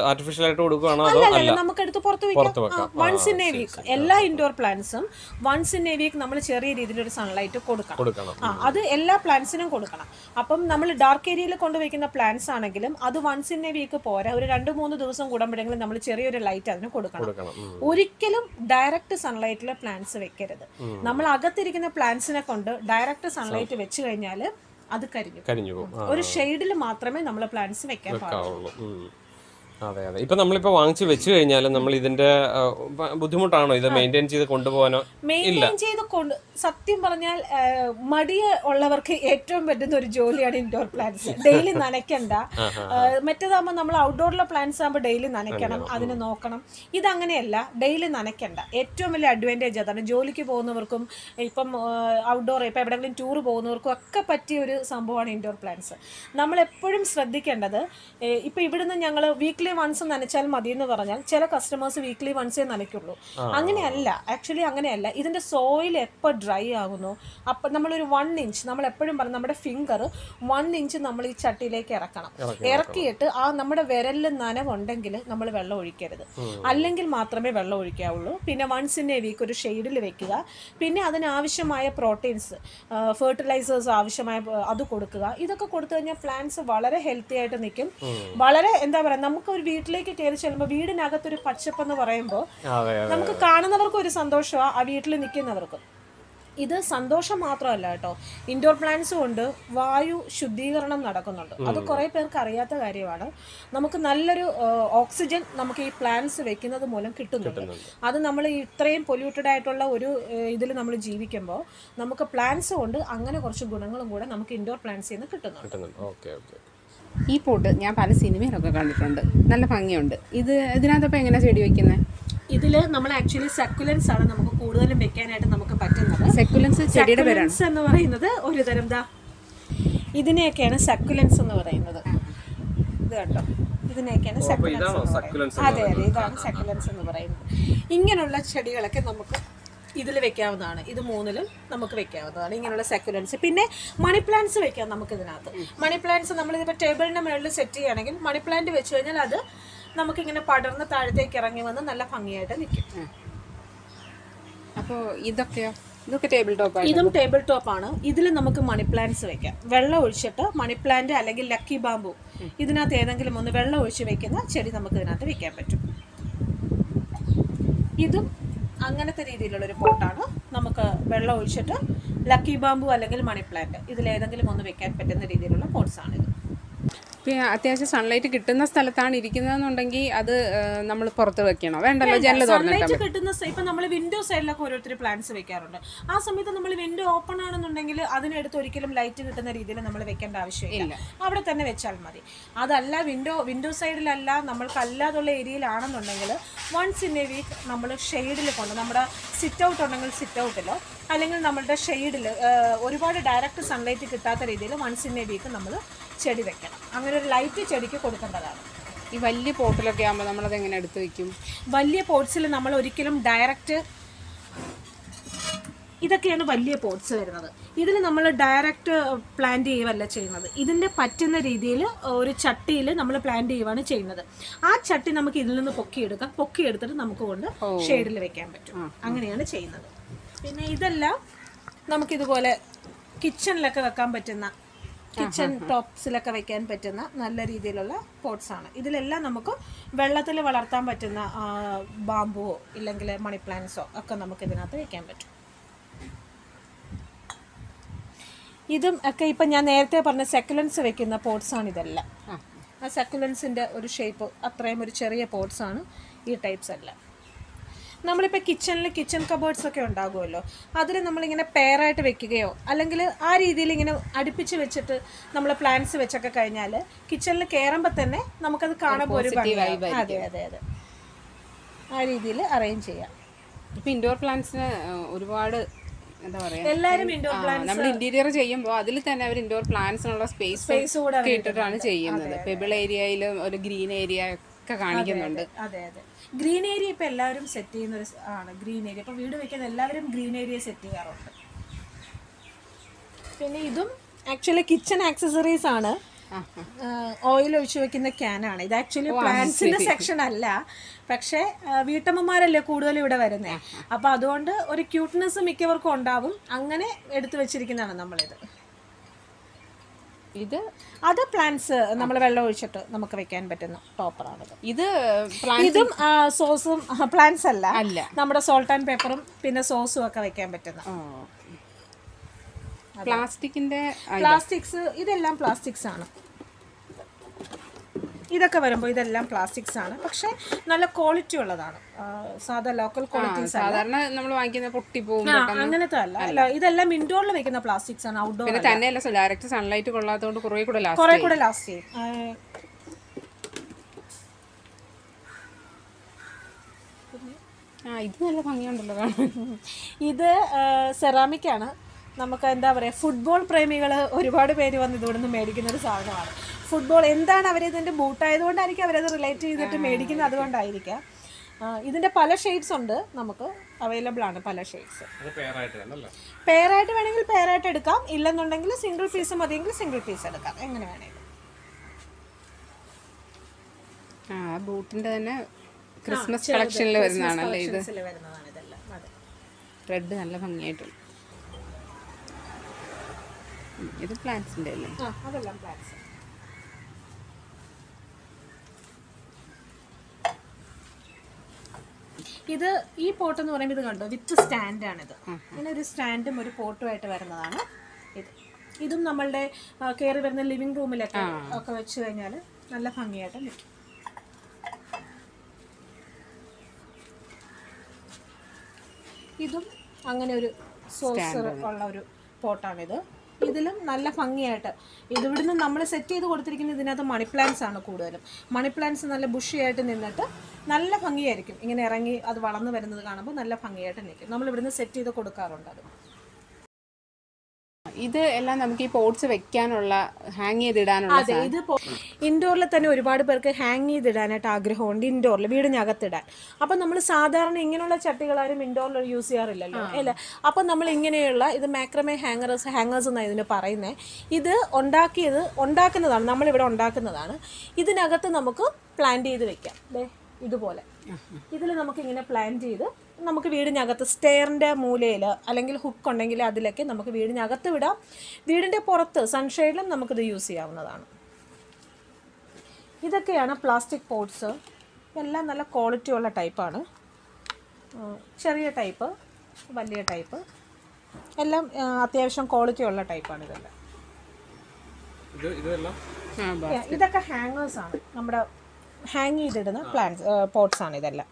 നമുക്കെടുത്ത് പുറത്ത് വെക്കാം. വൺസ് ഇൻ എ വീക്ക് എല്ലാ ഇൻഡോർ പ്ലാന്റ്സും വൺസ് ഇൻ എ വീക്ക് നമ്മൾ ചെറിയ രീതിയിൽ ഒരു സൺലൈറ്റ് കൊടുക്കണം. ആ അത് എല്ലാ പ്ലാന്റ്സിനും കൊടുക്കണം. അപ്പം നമ്മൾ ഡാർക്ക് ഏരിയയിൽ കൊണ്ടുവയ്ക്കുന്ന പ്ലാന്റ്സ് ആണെങ്കിലും അത് വൺസ് ഇൻ എ വീക്ക് പോരാ, ഒരു രണ്ട് മൂന്ന് ദിവസം കൂടുമ്പോഴെങ്കിലും നമ്മൾ ചെറിയൊരു ലൈറ്റ് അതിന് കൊടുക്കണം. ഒരിക്കലും ഡയറക്റ്റ് സൺലൈറ്റിൽ പ്ലാന്റ്സ് വെക്കരുത്. നമ്മൾ അകത്തിരിക്കുന്ന പ്ലാന്റ്സിനെ കൊണ്ട് ഡയറക്റ്റ് സൺലൈറ്റ് വെച്ച് കഴിഞ്ഞാൽ അത് കരിഞ്ഞു കരിഞ്ഞു പോകും. ഒരു ഷെയ്ഡിൽ മാത്രമേ നമ്മൾ പ്ലാന്റ്സ് വെക്കാൻ പാടുള്ളൂ. അതെ അതെ. ഇപ്പൊ നമ്മളിപ്പോ വാങ്ങിച്ചു വെച്ച് കഴിഞ്ഞാലും നമ്മൾ ഇതിന്റെ ബുദ്ധിമുട്ടാണോ ഇത് മെയിൻറ്റെയിൻ ചെയ്ത് കൊണ്ടുപോകാനോ? മെയിൻറ്റെയിൻ ചെയ്ത് കൊണ്ട് സത്യം പറഞ്ഞാൽ മടിയ ഉള്ളവർക്ക് ഏറ്റവും പറ്റുന്ന ഒരു ജോലിയാണ് ഇൻഡോർ പ്ലാന്റ്സ്. ഡെയിലി നനയ്ക്കണ്ട. മറ്റേതാകുമ്പോൾ നമ്മൾ ഔട്ട്ഡോറിലെ പ്ലാന്റ്സ് ആകുമ്പോൾ ഡെയിലി നനയ്ക്കണം, അതിന് നോക്കണം. ഇതങ്ങനെയല്ല, ഡെയിലി നനയ്ക്കണ്ട. ഏറ്റവും വലിയ അഡ്വാൻറ്റേജ് അതാണ്. ജോലിക്ക് പോകുന്നവർക്കും ഇപ്പം ഔട്ട്ഡോർ ഇപ്പം എവിടെയെങ്കിലും ടൂർ പോകുന്നവർക്കും ഒക്കെ പറ്റിയ ഒരു സംഭവമാണ് ഇൻഡോർ പ്ലാന്റ്സ്. നമ്മൾ എപ്പോഴും ശ്രദ്ധിക്കേണ്ടത്, ഇപ്പം ഇവിടുന്ന് ഞങ്ങൾ വീക്ക്ലി വൺസ് നനച്ചാൽ മതി എന്ന് പറഞ്ഞാൽ ചില കസ്റ്റമേഴ്സ് വീക്ക്ലി വൺസേ നനയ്ക്കുള്ളൂ. അങ്ങനെയല്ല, ആക്ച്വലി അങ്ങനെയല്ല. ഇതിന്റെ സോയിൽ എപ്പോൾ ഡ്രൈ ആകുന്നു അപ്പം നമ്മളൊരു വൺ ഇഞ്ച് നമ്മൾ എപ്പോഴും പറയും, നമ്മുടെ ഫിംഗർ വൺ ഇഞ്ച് നമ്മൾ ഈ ചട്ടിയിലേക്ക് ഇറക്കണം. ഇറക്കിയിട്ട് ആ നമ്മുടെ വിരലിൽ നനവുണ്ടെങ്കിൽ നമ്മൾ വെള്ളം ഒഴിക്കരുത്, അല്ലെങ്കിൽ മാത്രമേ വെള്ളം ഒഴിക്കാവുള്ളൂ. പിന്നെ വൺസ് ഇൻ എ വീക്ക് ഒരു ഷെയ്ഡിൽ വെക്കുക. പിന്നെ അതിനാവശ്യമായ പ്രോട്ടീൻസ്, ഫെർട്ടിലൈസേഴ്സ് ആവശ്യമായ അത് കൊടുക്കുക. ഇതൊക്കെ കൊടുത്തു കഴിഞ്ഞാൽ പ്ലാന്റ്സ് വളരെ ഹെൽത്തി ആയിട്ട് നിൽക്കും. വളരെ എന്താ പറയുക, നമുക്ക് ഒരു വീട്ടിലേക്ക് കയറി ചെല്ലുമ്പോൾ വീടിനകത്തൊരു പച്ചപ്പെന്ന് പറയുമ്പോൾ നമുക്ക് കാണുന്നവർക്കും ഒരു സന്തോഷമാണ്, ആ വീട്ടിൽ നിൽക്കുന്നവർക്കും. ഇത് സന്തോഷം മാത്രമല്ല കേട്ടോ, ഇൻഡോർ പ്ലാന്റ്സ് കൊണ്ട് വായു ശുദ്ധീകരണം നടക്കുന്നുണ്ട്. അത് കുറേ പേർക്ക് അറിയാത്ത കാര്യമാണ്. നമുക്ക് നല്ലൊരു ഓക്സിജൻ നമുക്ക് ഈ പ്ലാന്റ്സ് വെക്കുന്നത് മൂലം കിട്ടുന്നുണ്ട്. അത് നമ്മൾ ഇത്രയും പൊല്യൂട്ടഡ് ആയിട്ടുള്ള ഒരു ഇതിൽ നമ്മൾ ജീവിക്കുമ്പോൾ നമുക്ക് പ്ലാന്റ്സ് കൊണ്ട് അങ്ങനെ കുറച്ച് ഗുണങ്ങളും കൂടെ നമുക്ക് ഇൻഡോർ പ്ലാന്റ്സിൽ നിന്ന് കിട്ടുന്നുണ്ട്. ഈ പോട്ട് ഞാൻ പല സിനിമയിലൊക്കെ കണ്ടിട്ടുണ്ട്, നല്ല ഭംഗിയുണ്ട്. ഇത് ഇതിനകത്തപ്പോൾ എങ്ങനെയാണ് ചെടി വെക്കുന്നത്? ഇതിൽ നമ്മൾ ആക്ച്വലി സക്കുലൻസ് ആണ് നമുക്ക് കൂടുതലും വെക്കാനായിട്ട് നമുക്ക് പറ്റുന്നത്. സക്കുലൻസ് ചെടിയുടെ പേരാണ് എന്ന് പറയുന്നത് ഒരു തരം ദാ ഇതിനെയൊക്കെയാണ് സക്കുലൻസ് എന്ന് പറയുന്നത്. ഇത് കേട്ടോ, ഇതിനെയൊക്കെയാണ് സക്കുലൻസ്. അതെ അതെ, ഇതാണ് സക്കുലൻസ് എന്ന് പറയുന്നത്. ഇങ്ങനെയുള്ള ചെടികളൊക്കെ നമുക്ക് ഇതിൽ വെക്കാവുന്നതാണ്. ഇത് മൂന്നിലും നമുക്ക് വെക്കാവുന്നതാണ് ഇങ്ങനെയുള്ള സക്കുലൻസ്. പിന്നെ മണി പ്ലാന്റ്സ് വെക്കാം നമുക്ക് ഇതിനകത്ത്. മണി പ്ലാന്റ്സ് നമ്മളിതിപ്പോൾ ടേബിളിൻ്റെ മുകളിൽ സെറ്റ് ചെയ്യുകയാണെങ്കിൽ മണി പ്ലാന്റ് വെച്ച് കഴിഞ്ഞാൽ അത് നമുക്കിങ്ങനെ പടർന്ന് താഴത്തേക്ക് ഇറങ്ങി വന്ന് നല്ല ഭംഗിയായിട്ട് നിൽക്കും. അപ്പോൾ ഇതൊക്കെയോ? ഇതൊക്കെ ടേബിൾ ടോപ്പ്? ഇതും ടേബിൾ ടോപ്പാണ്. ഇതിൽ നമുക്ക് മണി പ്ലാന്റ്സ് വെക്കാം. വെള്ളം ഒഴിച്ചിട്ട് മണി പ്ലാന്റ് അല്ലെങ്കിൽ ലക്കി ബാമ്പു ഇതിനകത്ത് ഏതെങ്കിലും ഒന്ന് വെള്ളം ഒഴിച്ച് വെക്കുന്ന ചെടി നമുക്ക് ഇതിനകത്ത് വെക്കാൻ പറ്റും. ഇതും അങ്ങനത്തെ രീതിയിലുള്ളൊരു പോട്ടാണ്. നമുക്ക് വെള്ളം ഒഴിച്ചിട്ട് ലക്കി ബാമ്പു അല്ലെങ്കിൽ മണി പ്ലാന്റ് ഇതിലേതെങ്കിലും ഒന്ന് വെക്കാൻ പറ്റുന്ന രീതിയിലുള്ള പോട്ട്സാണിത്. ഇപ്പം അത്യാവശ്യം സൺലൈറ്റ് കിട്ടുന്ന സ്ഥലത്താണ് ഇരിക്കുന്നതെന്നുണ്ടെങ്കിൽ അത് നമ്മൾ പുറത്ത് വെക്കണോ? വേണ്ടല്ലോ, ജനൽ തുറന്നിട്ട് കിട്ടുന്ന ഇപ്പം നമ്മൾ വിൻഡോ സൈഡിലൊക്കെ ഓരോരുത്തർ പ്ലാന്റ്സ് വെക്കാറുണ്ട്. ആ സമയത്ത് നമ്മൾ വിൻഡോ ഓപ്പൺ ആണെന്നുണ്ടെങ്കിൽ അതിനടുത്ത് ഒരിക്കലും ലൈറ്റ് കിട്ടുന്ന രീതിയിൽ നമ്മൾ വെക്കേണ്ട ആവശ്യമില്ല. അവിടെ തന്നെ വെച്ചാൽ മതി. അതല്ല വിൻഡോ വിൻഡോ സൈഡിലല്ല നമ്മൾക്കല്ലാതുള്ള ഏരിയയിലാണെന്നുണ്ടെങ്കിൽ വൺസ് ഇൻ എ വീക്ക് നമ്മൾ ഷെയ്ഡിൽ കൊണ്ട് നമ്മുടെ സിറ്റ് ഔട്ട് ഉണ്ടെങ്കിൽ സിറ്റ് ഔട്ടിലോ അല്ലെങ്കിൽ നമ്മളുടെ ഷെയ്ഡിൽ ഒരുപാട് ഡയറക്റ്റ് സൺലൈറ്റ് കിട്ടാത്ത രീതിയിൽ വൺസ് ഇൻ എ വീക്ക് നമ്മൾ ചെടി വെക്കണം. അങ്ങനെ ഒരു ലൈറ്റ് ചെടിക്ക് കൊടുക്കേണ്ടതാണ്. ഈ വലിയ പോട്ടിലൊക്കെ ആകുമ്പോൾ നമ്മളത് എങ്ങനെ എടുത്ത് വയ്ക്കും? വലിയ പോട്ട്സിൽ നമ്മൾ ഒരിക്കലും ഡയറക്റ്റ്, ഇതൊക്കെയാണ് വലിയ പോട്ട്സ് വരുന്നത്. ഇതിൽ നമ്മൾ ഡയറക്റ്റ് പ്ലാന്റ് ചെയ്യുകയല്ല ചെയ്യുന്നത്. ഇതിൻ്റെ പറ്റുന്ന രീതിയിൽ ഒരു ചട്ടിയിൽ നമ്മൾ പ്ലാന്റ് ചെയ്യുകയാണ് ചെയ്യുന്നത്. ആ ചട്ടി നമുക്ക് ഇതിൽ നിന്ന് പൊക്കിയെടുക്കാം. പൊക്കിയെടുത്തിട്ട് നമുക്ക് കൊണ്ട് ഷെയ്ഡിൽ വെക്കാൻ പറ്റും. അങ്ങനെയാണ് ചെയ്യുന്നത്. പിന്നെ ഇതെല്ലാം നമുക്കിതുപോലെ കിച്ചണിലൊക്കെ വെക്കാൻ പറ്റുന്ന, കിച്ചൺ ടോപ്സിലൊക്കെ വെക്കാൻ പറ്റുന്ന നല്ല രീതിയിലുള്ള പോട്ട്സാണ്. ഇതിലെല്ലാം നമുക്ക് വെള്ളത്തിൽ വളർത്താൻ പറ്റുന്ന ബാമ്പുവോ ഇല്ലെങ്കിൽ മണി പ്ലാന്റ്സോ ഒക്കെ നമുക്ക് ഇതിനകത്ത് വെക്കാൻ പറ്റും. ഇതും ഒക്കെ ഇപ്പം ഞാൻ നേരത്തെ പറഞ്ഞ സെക്കുലൻസ് വെക്കുന്ന പോട്ട്സാണ് ഇതെല്ലാം. ആ സെക്കുലൻസിൻ്റെ ഒരു ഷേപ്പ് അത്രയും ഒരു ചെറിയ പോട്ട്സാണ് ഈ ടൈപ്സ് എല്ലാം. നമ്മളിപ്പോൾ കിച്ചണിൽ കിച്ചൺ കബോർഡ്സ് ഒക്കെ ഉണ്ടാകുമല്ലോ, അതിൽ നമ്മളിങ്ങനെ പെയറായിട്ട് വെക്കുകയോ അല്ലെങ്കിൽ ആ രീതിയിൽ ഇങ്ങനെ അടുപ്പിച്ച് വെച്ചിട്ട് നമ്മൾ പ്ലാന്റ്സ് വെച്ചൊക്കെ കഴിഞ്ഞാൽ കിച്ചണിൽ കയറുമ്പോൾ തന്നെ നമുക്കത് കാണുമ്പോൾ ഒരു ഭംഗിയായി. അതെ അതെ അതെ ആ രീതിയിൽ അറേഞ്ച് ചെയ്യാം. ഇപ്പം ഇൻഡോർ പ്ലാന്റ്സിന് ഒരുപാട് എന്താ പറയുക, എല്ലാവരും ഇൻഡോർ പ്ലാന്റ്സ് നമ്മൾ ഇന്റീരിയർ ചെയ്യുമ്പോൾ അതിൽ തന്നെ അവർ ഇൻഡോർ പ്ലാന്റ്സിനുള്ള സ്പേസ് സ്പേസ് കൂടെ ഇട്ടിട്ടാണ് ചെയ്യുന്നത്. പെബിൾ ഏരിയയിലും ഒരു ഗ്രീൻ ഏരിയ ഒക്കെ കാണിക്കുന്നുണ്ട്. അതെ അതെ ഗ്രീൻ ഏരിയ ഇപ്പം എല്ലാവരും സെറ്റ് ചെയ്യുന്ന ഒരു ആണ് ഗ്രീൻ ഏരിയ. ഇപ്പം വീട് വെക്കുന്ന എല്ലാവരും ഗ്രീൻ ഏരിയ സെറ്റ് ചെയ്യാറുണ്ട്. പിന്നെ ഇതും ആക്ച്വലി കിച്ചൺ ആക്സസറീസ് ആണ്. ഓയിൽ ഒഴിച്ചു വെക്കുന്ന ക്യാനാണ് ഇത്. ആക്ച്വലി പ്ലാന്റ്സിന്റെ സെക്ഷൻ അല്ല, പക്ഷേ വീട്ടമ്മമാരല്ലേ കൂടുതലും ഇവിടെ വരുന്നത്. അപ്പം അതുകൊണ്ട് ഒരു ക്യൂട്ട്നെസ് മിക്കവർക്കും ഉണ്ടാവും. അങ്ങനെ എടുത്തു വെച്ചിരിക്കുന്നതാണ് നമ്മളിത്. ഇത് അത് പ്ലാന്റ്സ് നമ്മൾ വെള്ളം ഒഴിച്ചിട്ട് നമുക്ക് വെക്കാൻ പറ്റുന്ന ടോപ്പറാണിത്. ഇത് ഇതും സോസും പ്ലാന്റ്സ് അല്ല, നമ്മുടെ സോൾട്ട് ആൻഡ് പേപ്പറും പിന്നെ സോസും ഒക്കെ വെക്കാൻ പറ്റുന്ന പ്ലാസ്റ്റിക്കിന്റെ പ്ലാസ്റ്റിക്സ്. ഇതെല്ലാം പ്ലാസ്റ്റിക്സ് ആണ്. ഇതൊക്കെ വരുമ്പോൾ ഇതെല്ലാം പ്ലാസ്റ്റിക്സ് ആണ്, പക്ഷെ നല്ല ക്വാളിറ്റി ഉള്ളതാണ്. സാധാ ലോക്കൽ ക്വാളിറ്റീസ് സാധാരണ നമ്മൾ വാങ്ങിക്കുന്ന പൊട്ടി പോകും അങ്ങനത്തെ അല്ല. അല്ല ഇതെല്ലാം ഇൻഡോറിൽ വെക്കുന്ന പ്ലാസ്റ്റിക്സ് ആണ്. ഔട്ട്ഡോർ പിന്നെ തന്നെയല്ല, ഡയറക്റ്റ് സൺലൈറ്റ് കൊള്ളാത്തതുകൊണ്ട് കുറെ കൂടെ കുറെ കൂടെ ലാസ്റ്റ് ചെയ്യും. ആ ഇത് നല്ല ഭംഗിയുണ്ടല്ലോ. ഇത് സെറാമിക് ആണ്. നമുക്ക് എന്താ പറയുക, ഫുട്ബോൾ പ്രേമികൾ ഒരുപാട് പേര് വന്ന് ഇതുകൊണ്ടൊന്ന് മേടിക്കുന്ന ഒരു സാധനമാണ്. ഫുട്ബോൾ എന്താണ് അവർ ഇതിൻ്റെ ബൂട്ടായതുകൊണ്ടായിരിക്കും അവരത് റിലേറ്റ് ചെയ്തിട്ട് മേടിക്കുന്നത്, അതുകൊണ്ടായിരിക്കാം. ഇതിൻ്റെ പല ഷെയ്ഡ്സ് ഉണ്ട്, നമുക്ക് അവൈലബിൾ ആണ് പല ഷെയ്ഡ്സ്. പെയറായിട്ട് വേണമെങ്കിൽ പെയറായിട്ട് എടുക്കാം, ഇല്ലെന്നുണ്ടെങ്കിൽ സിംഗിൾ പീസ് മതിയെങ്കിൽ സിംഗിൾ പീസ് എടുക്കാം, എങ്ങനെ വേണമെങ്കിലും. ആ ബൂട്ടിൻ്റെ തന്നെ ക്രിസ്മസ് കളക്ഷനിൽ വരുന്നതാണല്ലേ ഇത്. റെഡ് നല്ല ഭംഗിയായിട്ടുണ്ട്. ഇത് പ്ലാന്റ്സിൻ്റെ അല്ലേ? അതെല്ലാം പ്ലാന്റ്സ്. ഇത് ഈ പോട്ട് എന്ന് പറയുമ്പോൾ ഇത് കണ്ടോ, വിത്ത് സ്റ്റാൻഡാണിത്. ഇങ്ങനെ ഒരു സ്റ്റാൻഡും ഒരു പോട്ടുമായിട്ട് വരുന്നതാണ് ഇത്. ഇതും നമ്മളുടെ കയറി വരുന്ന ലിവിങ് റൂമിലൊക്കെ ഒക്കെ വെച്ച് കഴിഞ്ഞാൽ നല്ല ഭംഗിയായിട്ട് നിൽക്കും. ഇതും അങ്ങനെ ഒരു സോസർ ഉള്ള ഒരു പോട്ടാണിത്. ഇതിലും നല്ല ഭംഗിയായിട്ട് ഇതിവിടുന്ന് നമ്മൾ സെറ്റ് ചെയ്ത് കൊടുത്തിരിക്കുന്നത് ഇതിനകത്ത് മണി പ്ലാന്റ്സ് ആണ് കൂടുതലും. മണി പ്ലാന്റ്സ് നല്ല ബുഷിയായിട്ട് നിന്നിട്ട് നല്ല ഭംഗിയായിരിക്കും. ഇങ്ങനെ ഇറങ്ങി അത് വളർന്നു വരുന്നത് കാണുമ്പോൾ നല്ല ഭംഗിയായിട്ട് നിൽക്കും. നമ്മൾ ഇവിടുന്ന് സെറ്റ് ചെയ്ത് കൊടുക്കാറുണ്ട്. അത് ഇത് എല്ലാം നമുക്ക് ഈ പോട്ട്സ് വെക്കാനുള്ള ഹാങ് ചെയ്തിടാനുള്ള അതെ, ഇത് ഇൻഡോറിൽ തന്നെ ഒരുപാട് പേർക്ക് ഹാങ് ചെയ്തിടാനായിട്ട് ആഗ്രഹമുണ്ട്, ഇൻഡോറിൽ വീടിനകത്തിടാൻ. അപ്പം നമ്മൾ സാധാരണ ഇങ്ങനെയുള്ള ചട്ടികളാരും ഇൻഡോറിൽ യൂസ് ചെയ്യാറില്ലല്ലോ അല്ലേ. അപ്പം നമ്മൾ ഇങ്ങനെയുള്ള ഇത് മാക്രമേ ഹാങ്ങേഴ്സ് ഹാങ്ങേഴ്സ് എന്നാണ് ഇതിന് പറയുന്നത്. ഇത് ഉണ്ടാക്കിയത് ഉണ്ടാക്കുന്നതാണ്, നമ്മളിവിടെ ഉണ്ടാക്കുന്നതാണ്. ഇതിനകത്ത് നമുക്ക് പ്ലാന്റ് ചെയ്ത് വെക്കാം. ദേ ഇതുപോലെ ഇതിൽ നമുക്കിങ്ങനെ പ്ലാന്റ് ചെയ്ത് നമുക്ക് വീടിനകത്ത് സ്റ്റെയറിൻ്റെ മൂലയിൽ അല്ലെങ്കിൽ ഹുക്ക് ഉണ്ടെങ്കിൽ അതിലൊക്കെ നമുക്ക് വീടിനകത്ത് വിടാം. വീടിൻ്റെ പുറത്ത് സൺഷെയ്ഡിലും നമുക്കിത് യൂസ് ചെയ്യാവുന്നതാണ്. ഇതൊക്കെയാണ് പ്ലാസ്റ്റിക് പോട്ട്സ്. എല്ലാം നല്ല ക്വാളിറ്റി ഉള്ള ടൈപ്പാണ്. ചെറിയ ടൈപ്പ്, വലിയ ടൈപ്പ്, എല്ലാം അത്യാവശ്യം ക്വാളിറ്റി ഉള്ള ടൈപ്പാണ് ഇതെല്ലാം. ഇതൊക്കെ ഹാങ്ങേഴ്സാണ്, നമ്മുടെ ഹാങ് ചെയ്തിടുന്ന പ്ലാന്റ്സ് പോട്ട്സ് ആണ് ഇതെല്ലാം.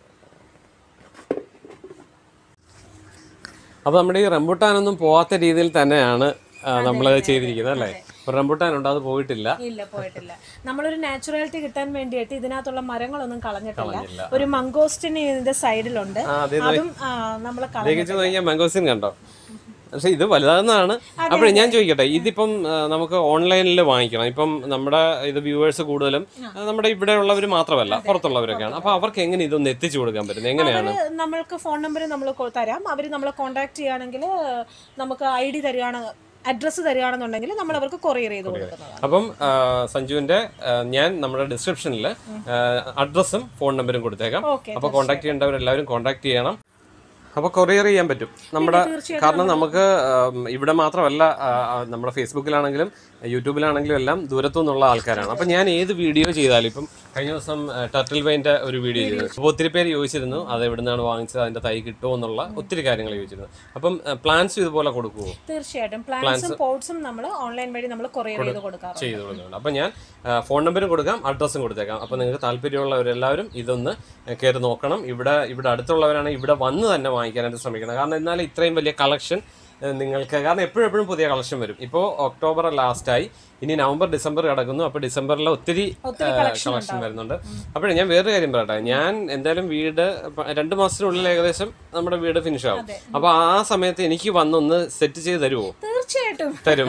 അപ്പോൾ നമ്മുടെ ഈ റംബുട്ടാനൊന്നും പോവാത്ത രീതിയിൽ തന്നെയാണ് നമ്മൾ ചെയ്തിരിക്കുന്നത് അല്ലേ. റംബുട്ടാൻ ഉണ്ട്, അത് പോയിട്ടില്ല. ഇല്ല, പോയിട്ടില്ല. നമ്മളൊരു നാച്ചുറാലിറ്റി കിട്ടാൻ വേണ്ടിയിട്ട് ഇതിനകത്തുള്ള മരങ്ങളൊന്നും കളഞ്ഞിട്ടില്ല. ഒരു മംഗോസ്റ്റിൻ ഇതിന്റെ സൈഡിലുണ്ട്, അതും നമ്മൾ കളഞ്ഞിട്ടില്ല. മംഗോസ്റ്റിൻ കണ്ടോ, പക്ഷെ ഇത് വലുതാകുന്നതാണ്. അപ്പോഴേ ഞാൻ ചോദിക്കട്ടെ, ഇതിപ്പം നമുക്ക് ഓൺലൈനിൽ വാങ്ങിക്കണം. ഇപ്പം നമ്മുടെ ഇത് വ്യൂവേഴ്സ് കൂടുതലും നമ്മുടെ ഇവിടെ ഉള്ളവർ മാത്രമല്ല, പുറത്തുള്ളവരൊക്കെയാണ്. അപ്പൊ അവർക്ക് എങ്ങനെ ഇതൊന്ന് എത്തിച്ചു കൊടുക്കാൻ പറ്റുന്നത്, എങ്ങനെയാണ്? നമ്മൾക്ക് ഫോൺ നമ്പർ നമ്മൾ തരാം. അവർ നമ്മളെ കോൺടാക്ട് ചെയ്യുകയാണെങ്കിൽ നമുക്ക് ഐ ഡി തരികയാണ്, അഡ്രസ്സ് തരികയാണെന്നുണ്ടെങ്കിൽ നമ്മൾ അവർക്ക് കൊറിയർ ചെയ്ത് കൊടുക്കുന്നതാണ്. അപ്പം സഞ്ജുവിന്റെ ഞാൻ നമ്മുടെ ഡിസ്ക്രിപ്ഷനിൽ അഡ്രസ്സും ഫോൺ നമ്പറും കൊടുത്തേക്കാം. അപ്പൊ കോൺടാക്ട് ചെയ്യേണ്ടവരെല്ലാവരും കോൺടാക്ട് ചെയ്യണം. അപ്പോൾ കൊറിയർ ചെയ്യാൻ പറ്റും നമ്മുടെ, കാരണം നമുക്ക് ഇവിടെ മാത്രമല്ല, നമ്മുടെ ഫേസ്ബുക്കിലാണെങ്കിലും യൂട്യൂബിലാണെങ്കിലും എല്ലാം ദൂരത്തു നിന്നുള്ള ആൾക്കാരാണ്. അപ്പം ഞാൻ ഏത് വീഡിയോ ചെയ്താലും, ഇപ്പം കഴിഞ്ഞ ദിവസം ടർട്ടിൽ വൈൻ്റെ ഒരു വീഡിയോ ചെയ്തു. അപ്പോൾ ഒത്തിരി പേര് ചോദിച്ചിരുന്നു അത് എവിടെ നിന്നാണ് വാങ്ങിച്ചത്, അതിൻ്റെ തൈ കിട്ടുമോ എന്നുള്ള ഒത്തിരി കാര്യങ്ങൾ ചോദിച്ചിരുന്നു. അപ്പം പ്ലാന്റ്സും ഇതുപോലെ കൊടുക്കുമോ? തീർച്ചയായിട്ടും പ്ലാന്റ്സും പോട്ട്സും നമ്മൾ ഓൺലൈൻ വഴി നമ്മൾ കൊറിയർ ചെയ്ത് കൊടുക്കാറുണ്ട്. ചെയ്ത് കൊടുക്കുന്നുണ്ട്. അപ്പം ഞാൻ ഫോൺ നമ്പറും കൊടുക്കാം, അഡ്രസ്സും കൊടുത്തേക്കാം. അപ്പോൾ നിങ്ങൾക്ക് താല്പര്യമുള്ളവരെല്ലാവരും ഇതൊന്ന് കയറി നോക്കണം. ഇവിടെ ഇവിടെ അടുത്തുള്ളവരാണെങ്കിൽ ഇവിടെ വന്ന് തന്നെ വാങ്ങിക്കാനായിട്ട് ശ്രമിക്കണം. കാരണം എന്നാലും ഇത്രയും വലിയ കളക്ഷൻ നിങ്ങൾക്ക്, കാരണം എപ്പോഴും എപ്പോഴും പുതിയ കളക്ഷൻ വരും. ഇപ്പോൾ ഒക്ടോബർ ലാസ്റ്റായി, ഇനി നവംബർ ഡിസംബർ കിടക്കുന്നു. അപ്പോൾ ഡിസംബറിൽ ഒത്തിരി കളക്ഷൻ വരുന്നുണ്ട്. അപ്പോഴേ ഞാൻ വേറൊരു കാര്യം പറയട്ടെ, ഞാൻ എന്തായാലും വീട് രണ്ട് മാസത്തിനുള്ളിൽ ഏകദേശം നമ്മുടെ വീട് ഫിനിഷ് ആവും. അപ്പോൾ ആ സമയത്ത് എനിക്ക് വന്നൊന്ന് സെറ്റ് ചെയ്ത് തരുമോ? തീർച്ചയായിട്ടും തരും.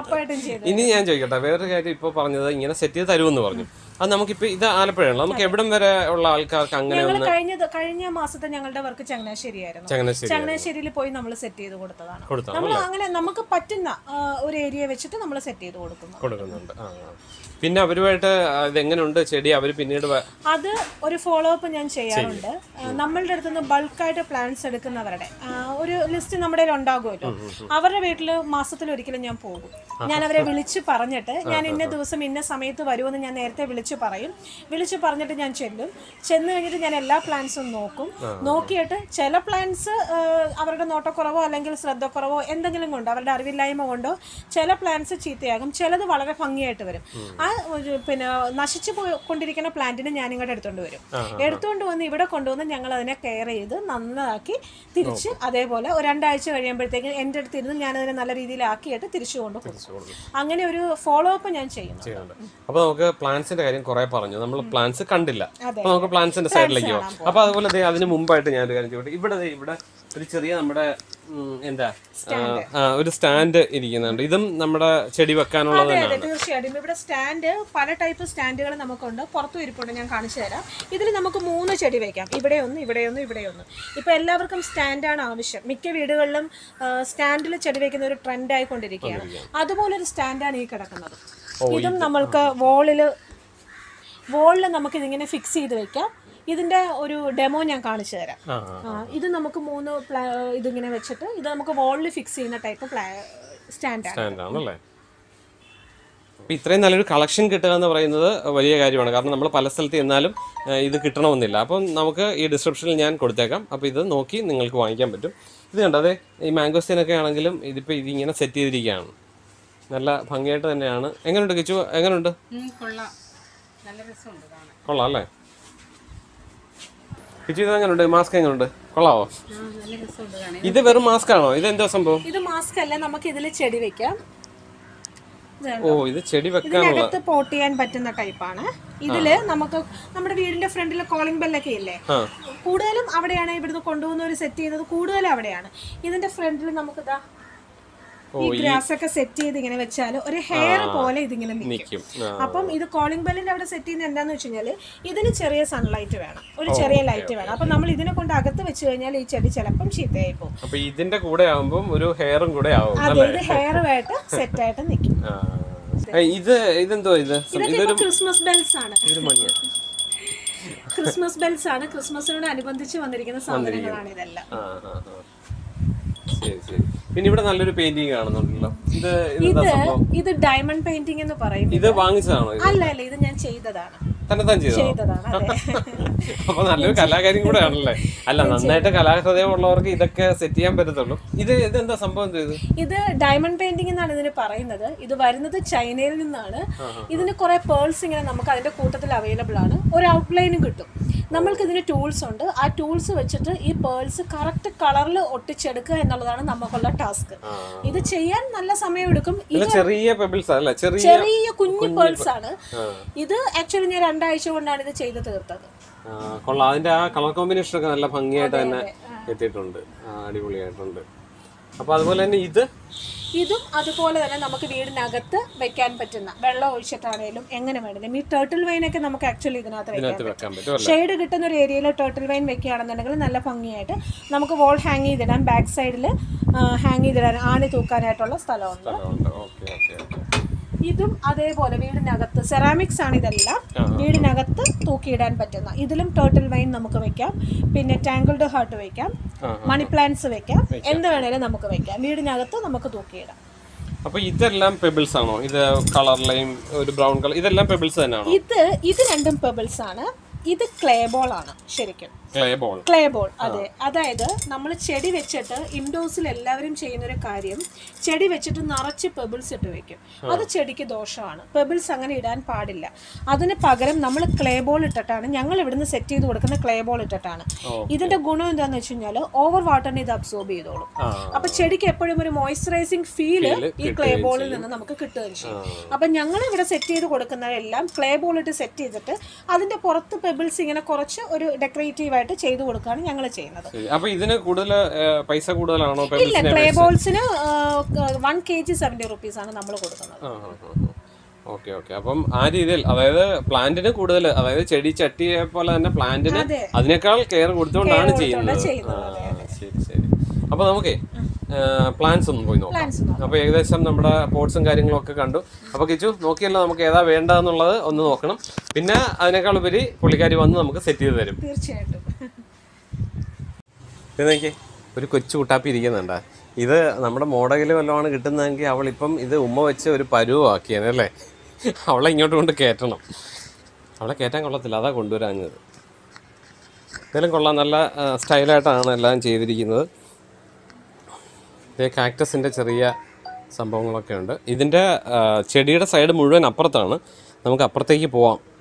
ഇനി ഞാൻ ചോദിക്കട്ടെ, വേറൊരു കാര്യം ഇപ്പോൾ പറഞ്ഞത് ഇങ്ങനെ സെറ്റ് ചെയ്ത് തരുമെന്ന് പറഞ്ഞു. അത് നമുക്കിപ്പോൾ ഇത് ആലപ്പുഴയാണല്ലോ, നമുക്ക് എവിടം വരെ ഉള്ള ആൾക്കാർക്ക് അങ്ങനെ ഒന്ന്? കഴിഞ്ഞ കഴിഞ്ഞ മാസത്തെ ഞങ്ങളുടെ വർക്ക് ചങ്ങനാശ്ശേരിയായിരുന്നു. ചങ്ങനാശ്ശേരിയിൽ പോയി നമ്മൾ സെറ്റ് ചെയ്ത് കൊടുത്തതാണ്. നമ്മൾ അങ്ങനെ നമുക്ക് പറ്റുന്ന ഒരു ഏരിയ വെച്ചിട്ട് നമ്മൾ സെറ്റ് ചെയ്ത് കൊടുക്കുന്നു കൊടുക്കുന്നുണ്ട്. പിന്നെ അവരുമായിട്ട് ഇതെങ്ങനെയുണ്ട് ചെടി, അവർ പിന്നീട് അത് ഒരു ഫോളോ അപ്പ് ഞാൻ ചെയ്യാറുണ്ട്. നമ്മളുടെ അടുത്ത് നിന്ന് ബൾക്കായിട്ട് പ്ലാന്റ്സ് എടുക്കുന്നവരുടെ ഒരു ലിസ്റ്റ് നമ്മുടെ ഉണ്ടാകുമല്ലോ. അവരുടെ വീട്ടിൽ മാസത്തിൽ ഒരിക്കലും ഞാൻ പോകും. ഞാൻ അവരെ വിളിച്ച് പറഞ്ഞിട്ട്, ഞാൻ ഇന്ന ദിവസം ഇന്ന സമയത്ത് വരുമെന്ന് ഞാൻ നേരത്തെ വിളിച്ച് പറയും. വിളിച്ച് പറഞ്ഞിട്ട് ഞാൻ ചെല്ലും. ചെന്ന് കഴിഞ്ഞിട്ട് ഞാൻ എല്ലാ പ്ലാന്റ്സും നോക്കും. നോക്കിയിട്ട് ചില പ്ലാന്റ്സ് അവരുടെ നോട്ടക്കുറവോ അല്ലെങ്കിൽ ശ്രദ്ധക്കുറവോ എന്തെങ്കിലും കൊണ്ടോ, അവരുടെ അറിവില്ലായ്മ കൊണ്ടോ ചില പ്ലാന്റ്സ് ചീത്തയാകും, ചിലത് വളരെ ഭംഗിയായിട്ട് വരും. ആ പിന്നെ നശിച്ചു പോയിക്കൊണ്ടിരിക്കുന്ന പ്ലാന്റിനെ ഞാൻ ഇങ്ങോട്ട് എടുത്തുകൊണ്ട് വരും. എടുത്തുകൊണ്ട് വന്ന് ഇവിടെ കൊണ്ടുവന്ന് ഞങ്ങൾ അതിനെ കെയർ ചെയ്ത് നന്നാക്കി തിരിച്ച് അതേപോലെ ഒരു രണ്ടാഴ്ച കഴിയുമ്പോഴത്തേക്ക് എൻ്റെ അടുത്ത് ഇരുന്ന് ഞാൻ അതിനെ നല്ല രീതിയിൽ ആക്കിയിട്ട് തിരിച്ചു കൊണ്ട് കൊടുക്കും. അങ്ങനെ ഒരു ഫോളോ അപ്പ് ഞാൻ ചെയ്യുന്നുണ്ട്. അപ്പോൾ നമുക്ക് പ്ലാന്റ്സിന്റെ കാര്യം കുറെ പറഞ്ഞു, നമ്മൾ പ്ലാന്റ്സ് കണ്ടില്ല. അപ്പോൾ നമുക്ക് പ്ലാന്റ്സിന്റെ സൈഡിലേക്ക് പോകാം. അപ്പോൾ അതുപോലെ അതിന് മുമ്പായിട്ട് ഞാൻ ഒരു കാര്യം ചോദിക്കട്ടെ, ഇവിടെ ഇവിടെ ഒരു ചെറിയ നമ്മുടെ എന്താ ഒരു സ്റ്റാൻഡ് ഇരിക്കുന്നുണ്ട്. ഇതും നമ്മുടെ ചെടി വെക്കാനുള്ളത് തന്നെയാണ്. തീർച്ചയായിട്ടും ഇവിടെ സ്റ്റാൻഡ് പല ടൈപ്പ് സ്റ്റാൻഡുകൾ നമുക്കുണ്ട്, പുറത്തും ഇരിപ്പുണ്ട്, ഞാൻ കാണിച്ചു തരാം. ഇതിൽ നമുക്ക് മൂന്ന് ചെടി വെക്കാം, ഇവിടെ ഒന്ന് ഇവിടെ ഒന്ന് ഇവിടെ ഒന്ന്. ഇപ്പൊ എല്ലാവർക്കും സ്റ്റാൻഡാണ് ആവശ്യം. മിക്ക വീടുകളിലും സ്റ്റാൻഡിൽ ചെടി വെക്കുന്ന ഒരു ട്രെൻഡ് ആയിക്കൊണ്ടിരിക്കുകയാണ്. അതുപോലെ ഒരു സ്റ്റാൻഡാണ് ഈ കിടക്കുന്നത്. ഇതും നമ്മൾക്ക് വോളില് വോളിൽ നമുക്ക് ഇതിങ്ങനെ ഫിക്സ് ചെയ്ത് വെക്കാം. ഇതിന്റെ ഒരു ഡെമോ ഞാൻ കാണിച്ചു തരാം. ഇത് നമുക്ക് മൂന്ന് ഇതിങ്ങനെ വെച്ചിട്ട് ഇത് നമുക്ക് വോളിൽ ഫിക്സ് ചെയ്യുന്ന ടൈപ്പ് സ്റ്റാൻഡാണ്. ഇത്രയും നല്ലൊരു കളക്ഷൻ കിട്ടുക എന്ന് പറയുന്നത് വലിയ കാര്യമാണ്. കാരണം നമ്മൾ പല സ്ഥലത്ത് ചെന്നാലും ഇത് കിട്ടണമെന്നില്ല. അപ്പം നമുക്ക് ഈ ഡിസ്ക്രിപ്ഷനിൽ ഞാൻ കൊടുത്തേക്കാം. അപ്പോൾ ഇത് നോക്കി നിങ്ങൾക്ക് വാങ്ങിക്കാൻ പറ്റും. ഇത് കണ്ടോ, അതെ ഈ മാംഗോസ്റ്റീനൊക്കെ ആണെങ്കിലും ഇതിപ്പോൾ ഇതിങ്ങനെ സെറ്റ് ചെയ്തിരിക്കുകയാണ്. നല്ല ഭംഗിയായിട്ട് തന്നെയാണ്. എങ്ങനെയുണ്ട് കിച്ചു, എങ്ങനെയുണ്ട്? കൊള്ളാം അല്ലേ കിച്ചു? ഇത് എങ്ങനെയുണ്ട്? മാസ്ക് എങ്ങനെയുണ്ട്? കൊള്ളാവോ? ഇത് വെറും മാസ്ക് ആണോ? ഇത് എന്താ സംഭവം? ഇത് മാസ്ക് അല്ല, നമുക്ക് ഇതിൽ ചെടി വെക്കാം. ഓ, ഇത് ചെടി വെക്കാനുള്ള പോട്ട് ചെയ്യാൻ പറ്റുന്ന ടൈപ്പാണ്. ഇതില് നമുക്ക് നമ്മുടെ വീടിന്റെ ഫ്രണ്ടിൽ കോളിംഗ് ബെല്ലൊക്കെ ഇല്ലേ, കൂടുതലും അവിടെയാണ് ഇവിടുന്ന് കൊണ്ടുപോകുന്നവർ സെറ്റ് ചെയ്യുന്നത്, കൂടുതലും അവിടെയാണ്. ഇതിന്റെ ഫ്രണ്ടിൽ നമുക്ക് ഇതാ ഈ ഗ്രാസ് ഒക്കെ സെറ്റ് ചെയ്ത് ഇങ്ങനെ വെച്ചാൽ ഒരു ഹെയർ പോലെ ഇതിങ്ങനെ നിൽക്കും. അപ്പം ഇത് കോളിംഗ് ബെല്ലിന്റെ അവിടെ സെറ്റ് ചെയ്യുന്നത് എന്താന്ന് വെച്ച് കഴിഞ്ഞാൽ ഇതിന് ചെറിയ സൺലൈറ്റ് വേണം, ഒരു ചെറിയ ലൈറ്റ് വേണം. അപ്പൊ നമ്മൾ ഇതിനെ കൊണ്ട് അകത്ത് വെച്ച് കഴിഞ്ഞാൽ ഈ ചെടി ചിലപ്പം ചീത്തയായി പോകും. അപ്പൊ ഇതിന്റെ കൂടെ ആവുമ്പോൾ ഒരു ഹെയറും കൂടെ ആവും. അതെ, ഇത് ഹെയറുമായിട്ട് സെറ്റ് ആയിട്ട് നിൽക്കും. ഇത് ഇതെന്തോ ഇത് ഇതൊക്കെ ക്രിസ്മസ് ബെൽസ് ആണ്. ക്രിസ്മസ് ബെൽസ് ആണ്. ക്രിസ്മസിനോട് അനുബന്ധിച്ച് വന്നിരിക്കുന്ന സാധനങ്ങളാണ് ഇതെല്ലാം. ശരി ശരി. പിന്നെ ഇവിടെ നല്ലൊരു പെയിന്റിംഗ് കാണുന്നുണ്ടല്ലോ. ഇത് ഇത് ഇത് ഡയമണ്ട് പെയിന്റിംഗ് എന്ന് പറയും. ഇത് വാങ്ങിച്ചതാണോ? അല്ല അല്ല, ഇത് ഞാൻ ചെയ്തതാണ്. തന്നെ താൻ ചെയ്തതാണ്. അപ്പൊ നല്ലൊരു കലാകാരി കൂടെ ആണല്ലേ. അല്ല, നന്നായിട്ട് കലാഹൃദയം ഉള്ളവർക്ക് ഇതൊക്കെ സെറ്റ് ചെയ്യാൻ പറ്റത്തുള്ളൂ. ഇത് ഇതെന്താ സംഭവം? ഇത് ഇത് ഡയമണ്ട് പെയിന്റിംഗ് എന്നാണ് ഇതിന് പറയുന്നത്. ഇത് വരുന്നത് ചൈനയിൽ നിന്നാണ്. ഇതിന് കുറെ പേൾസ് ഇങ്ങനെ നമുക്ക് അതിന്റെ കൂട്ടത്തിൽ അവൈലബിൾ ആണ്. ഒരു ഔട്ട്ലൈനും കിട്ടും. നമ്മൾക്ക് ഇതിന് ടൂൾസ് ഉണ്ട്. ആ ടൂൾസ് വെച്ചിട്ട് ഈ പേൾസ് കറക്റ്റ് കളറിൽ ഒട്ടിച്ചെടുക്കുക എന്നുള്ളതാണ് നമുക്കുള്ള ടാസ്ക്. ഇത് ചെയ്യാൻ നല്ല സമയം എടുക്കും. ഇത് ചെറിയ പെബിൾസ് അല്ല, ചെറിയ കുഞ്ഞു പേൾസ് ആണ്. ഇത് ആക്ച്വലി ഞാൻ രണ്ടാഴ്ച കൊണ്ടാണ് ഇത് ചെയ്ത് തീർത്തത്. കൊള്ളാം. അതിന്റെ ആ കളർ കോമ്പിനേഷൻ ഒക്കെ നല്ല ഭംഗിയായിട്ട് തന്നെ എത്തിയിട്ടുണ്ട്. അടിപൊളിയായിട്ടുണ്ട്. അപ്പൊ അതുപോലെ തന്നെ ഇത് ഇതും അതുപോലെ തന്നെ നമുക്ക് വീടിനകത്ത് വെക്കാൻ പറ്റുന്ന, വെള്ളം ഒഴിച്ചിട്ടാണേലും എങ്ങനെ വേണമെങ്കിലും. ഈ ടേർട്ടിൽ വൈനൊക്കെ നമുക്ക് ആക്ച്വലി ഇതിനകത്ത് വെക്കാൻ പറ്റും. ഷെയ്ഡ് കിട്ടുന്ന ഒരു ഏരിയയിൽ ടേർട്ടിൽ വൈൻ വെക്കുകയാണെന്നുണ്ടെങ്കിൽ നല്ല ഭംഗിയായിട്ട് നമുക്ക് വോൾ ഹാങ് ചെയ്തിടാൻ, ബാക്ക് സൈഡിൽ ഹാങ് ചെയ്തിടാൻ, ആണി തൂക്കാനായിട്ടുള്ള സ്ഥലമുണ്ട്. ഇതും അതേപോലെ വീടിനകത്ത് സെറാമിക്സ് ആണ് ഇതെല്ലാം. വീടിനകത്ത് തൂക്കിയിടാൻ പറ്റുന്ന, ഇതിലും ടേർട്ടിൽ വൈൻ നമുക്ക് വെക്കാം. പിന്നെ ടാങ്കിൾഡ് ഹാർട്ട് വെക്കാം, മണി പ്ലാന്റ്സ് വെക്കാം, എന്ത് വേണേലും നമുക്ക് വെക്കാം. വീടിനകത്ത് നമുക്ക് തൂക്കിയിടാം. അപ്പൊ ഇതെല്ലാം പെബിൾസ് ആണോ? ഇത് കളറിലെയും ഒരു ബ്രൗൺ കളർ, ഇതെല്ലാം പെബിൾസ് തന്നെയാണോ? ഇത് ഇത് രണ്ടും പെബിൾസ് ആണ്. ഇത് ക്ലേ ബോൾ ആണ് ശരിക്കും. ക്ലേ ബോൾ ക്ലേ ബോൾ അതെ. അതായത് നമ്മൾ ചെടി വെച്ചിട്ട് ഇൻഡോഴ്സിൽ എല്ലാവരും ചെയ്യുന്ന ഒരു കാര്യം, ചെടി വെച്ചിട്ട് നിറച്ച് പെബിൾസ് ഇട്ട് വെക്കും. അത് ചെടിക്ക് ദോഷമാണ്. പെബിൾസ് അങ്ങനെ ഇടാൻ പാടില്ല. അതിന് പകരം നമ്മൾ ക്ലേ ബോൾ ഇട്ടിട്ടാണ്, ഞങ്ങൾ ഇവിടുന്ന് സെറ്റ് ചെയ്ത് കൊടുക്കുന്ന ക്ലേ ബോൾ ഇട്ടിട്ടാണ്. ഇതിന്റെ ഗുണം എന്താന്ന് വെച്ച് കഴിഞ്ഞാൽ ഓവർ വാട്ടറിനെ ഇത് അബ്സോർബ് ചെയ്തോളും. അപ്പൊ ചെടിക്ക് എപ്പോഴും ഒരു മോയ്സ്ചറൈസിങ് ഫീല് ഈ ക്ലേ ബോളിൽ നിന്ന് നമുക്ക് കിട്ടുകയും ചെയ്യും. അപ്പൊ ഞങ്ങൾ ഇവിടെ സെറ്റ് ചെയ്ത് കൊടുക്കുന്നതെല്ലാം ക്ലേ ബോൾ ഇട്ട് സെറ്റ് ചെയ്തിട്ട് അതിന്റെ പുറത്ത് പെബിൾസ് ഇങ്ങനെ കുറച്ച് ഒരു ഡെക്കറേറ്റീവ് ആയിട്ട് ചെയ്തു കൊടുക്കുകയാണ് ഞങ്ങൾ ചെയ്യുന്നത്. അപ്പൊ ഇതിന് കൂടുതൽ പൈസ കൂടുതലാണോ? ഇല്ല, ക്ലേ ബോൾസിന് one K G seventy rupees ആണ് നമ്മൾ കൊടുക്കുന്നത്. Okay okay. അപ്പം ആ രീതിയിൽ, അതായത് പ്ലാന്റിന് കൂടുതൽ, അതായത് ചെടി ചട്ടിയെ പോലെ തന്നെ പ്ലാന്റിന് അതിനേക്കാൾ കെയർ കൊടുത്തുകൊണ്ടാണ് ചെയ്യുന്നത്. ശരി ശരി. അപ്പൊ നമുക്കേ പ്ലാന്റ്സ് ഒന്നും പോയി നോക്കാം. അപ്പൊ ഏകദേശം നമ്മുടെ പോട്ട്സും കാര്യങ്ങളും ഒക്കെ കണ്ടു. അപ്പൊ കിച്ചു നോക്കിയല്ലോ നമുക്ക് ഏതാ വേണ്ടതെന്നുള്ളത് ഒന്ന് നോക്കണം. പിന്നെ അതിനേക്കാൾ ഉപരി പുള്ളിക്കാരി വന്ന് നമുക്ക് സെറ്റ് ചെയ്ത് തരും. തീർച്ചയായിട്ടും. ഇതെനിക്ക് ഒരു കൊച്ചു കുട്ടാപ്പി ഇരിക്കുന്നുണ്ടാ. ഇത് നമ്മുടെ മോഡലിൽ വല്ലതാണ് കിട്ടുന്നതെങ്കിൽ അവളിപ്പം ഇത് ഉമ്മ വെച്ച് ഒരു പരുവാക്കിയാനല്ലേ. അവളെ ഇങ്ങോട്ട് കൊണ്ട് കയറ്റണം. അവളെ കയറ്റാൻ കൊള്ളത്തില്ല, അതാ കൊണ്ടുവരാഞ്ഞത്. എന്തായാലും കൊള്ളാം, നല്ല സ്റ്റൈലായിട്ടാണ് എല്ലാം ചെയ്തിരിക്കുന്നത്. ഇതേ കാക്ടസിൻ്റെ ചെറിയ സംഭവങ്ങളൊക്കെ ഉണ്ട്. ഇതിൻ്റെ ചെടിയുടെ സൈഡ് മുഴുവൻ അപ്പുറത്താണ്. നമുക്ക് അപ്പുറത്തേക്ക് പോവാം.